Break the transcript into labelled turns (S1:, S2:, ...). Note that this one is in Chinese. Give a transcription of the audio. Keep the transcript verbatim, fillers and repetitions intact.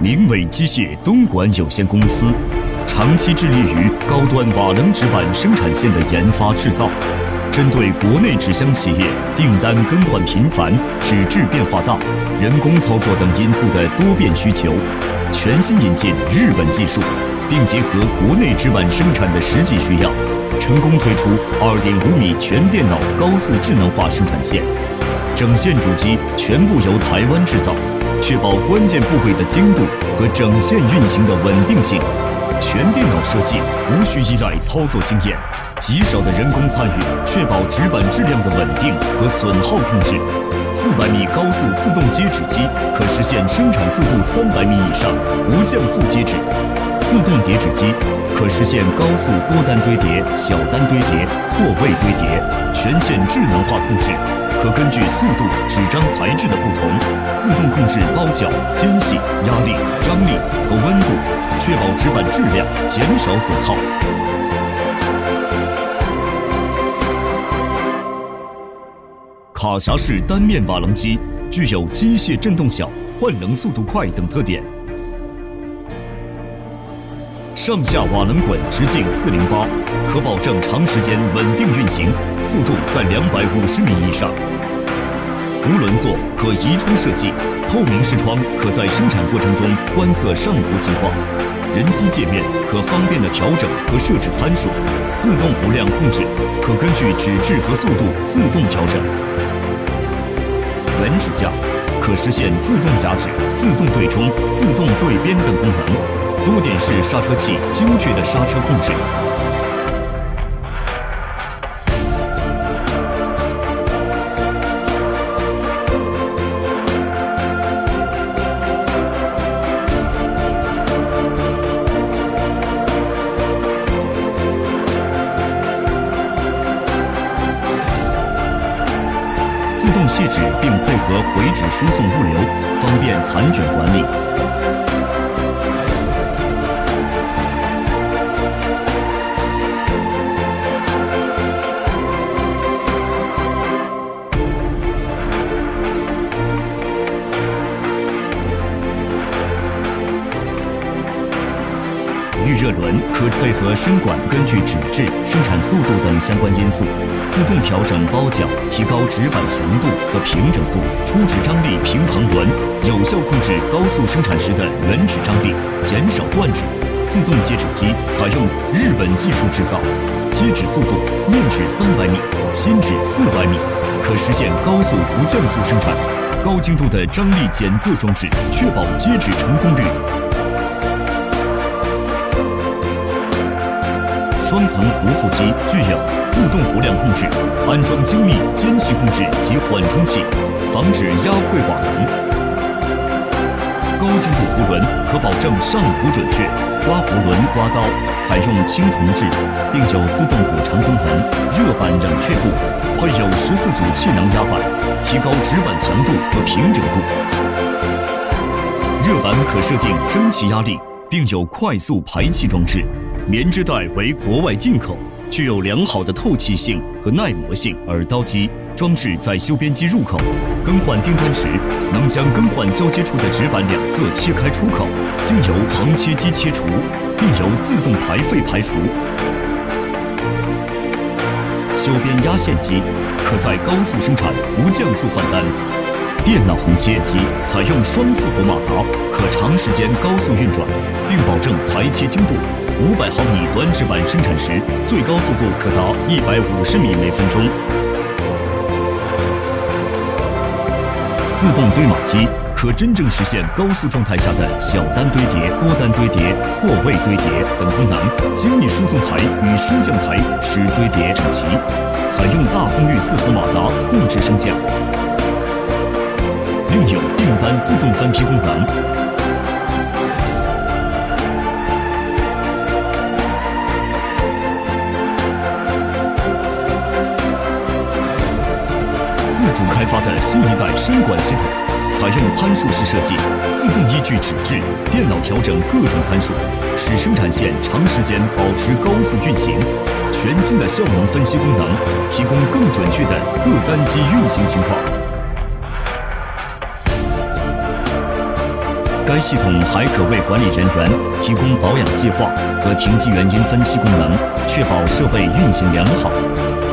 S1: 明伟机械东莞有限公司，长期致力于高端瓦楞纸板生产线的研发制造。针对国内纸箱企业订单更换频繁、纸质变化大、人工操作等因素的多变需求，全新引进日本技术，并结合国内纸板生产的实际需要，成功推出 二点五米全电脑高速智能化生产线。整线主机全部由台湾制造，确保关键部位的精度和整线运行的稳定性。全电脑设计无需依赖操作经验，极少的人工参与，确保纸板质量的稳定和损耗控制。四百米高速自动接纸机可实现生产速度三百米以上不降速接纸。自动叠纸机可实现高速多单堆叠、小单堆叠、错位堆叠，全线智能化控制。可根据速度、纸张材质的不同，自动控制包角、间隙、压力、张力和温度，确保纸板质量，减少损耗。卡匣式单面瓦楞机具有机械振动小、换棱速度快等特点。上下瓦楞滚直径四零八，可保证长时间稳定运行，速度在两百五十米以上。无轮座可移出设计，透明视窗可在生产过程中观测上弧情况。人机界面可方便的调整和设置参数，自动弧量控制可根据纸质和速度自动调整。原纸架可实现自动夹纸、自动对冲、自动对边等功能。多点式刹车器精确的刹车控制。自动卸纸并配合回纸输送物流，方便残卷管理。预热轮可配合生管，根据纸质、生产速度等相关因素，自动调整包角，提高纸板强度和平整度。出纸张力平衡轮有效控制高速生产时的原纸张力，减少断纸。自动接纸机采用日本技术制造，接纸速度面纸三百米，新纸四百米，可实现高速不降速生产。高精度的张力检测装置，确保接纸成功率。双层无缚机具有自动弧量控制、安装精密间隙控制及缓冲器，防止压溃瓦楞。高精度弧轮可保证上弧准确，刮弧轮刮刀采用青铜制，并有自动补偿功能，热板冷却布，配有十四组气囊压板，提高纸板强度和平整度。热板可设定蒸汽压力，并有快速排气装置。棉织带为国外进口，具有良好的透气性和耐磨性。耳刀机装置在修边机入口，更换订单时能将更换交接处的纸板两侧切开出口，经由横切机切除，并由自动排废排除。修边压线机可在高速生产不降速换单。电脑横切机采用双伺服马达，可长时间高速运转，并保证裁切精度。五百毫米短纸板生产时，最高速度可达一百五十米每分钟。自动堆码机可真正实现高速状态下的小单堆叠、多单堆叠、错位堆叠等功能。精密输送台与升降台使堆叠整齐，采用大功率伺服马达控制升降。另有订单自动分批功能。自主开发的新一代生管系统，采用参数式设计，自动依据纸质、电脑调整各种参数，使生产线长时间保持高速运行。全新的效能分析功能，提供更准确的各单机运行情况。 该系统还可为管理人员提供保养计划和停机原因分析功能，确保设备运行良好。